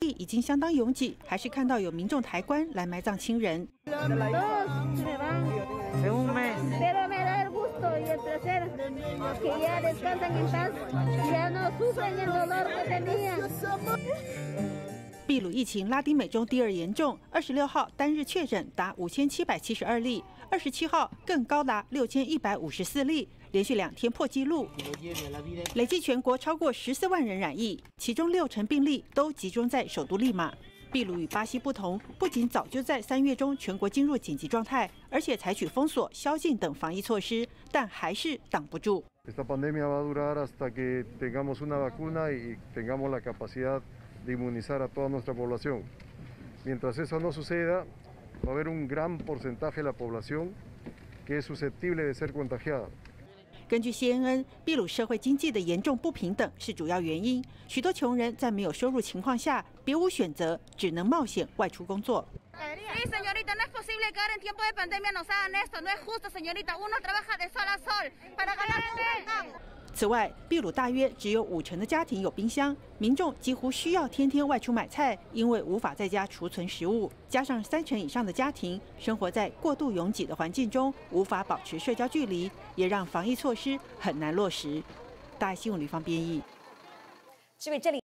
已经相当拥挤，还是看到有民众抬棺来埋葬亲人。秘鲁疫情拉丁美洲第2严重，26号单日确诊达5772例，27号更高达6154例，连续2天破纪录，累计全国超过14万人染疫，其中60%病例都集中在首都利马。秘鲁与巴西不同，不仅早就在3月中全国进入紧急状态，而且采取封锁、宵禁等防疫措施，但还是挡不住。 Esta pandemia va a durar hasta que tengamos una vacuna y tengamos la capacidad de inmunizar a toda nuestra población. Mientras eso no suceda, va a haber un gran porcentaje de la población que es susceptible de ser contagiada. 根据 CNN， 秘鲁社会经济的严重不平等是主要原因。许多穷人在没有收入情况下，别无选择，只能冒险外出工作。 Sí, señorita, no es posible que ahora en tiempo de pandemia nos hagan esto. No es justo, señorita. Uno trabaja de sol a sol para ganar un centavo. 此外，秘鲁大约只有50%的家庭有冰箱，民众几乎需要天天外出买菜，因为无法在家储存食物。加上30%以上的家庭生活在过度拥挤的环境中，无法保持社交距离，也让防疫措施很难落实。大爱新闻吕方编译。 这里。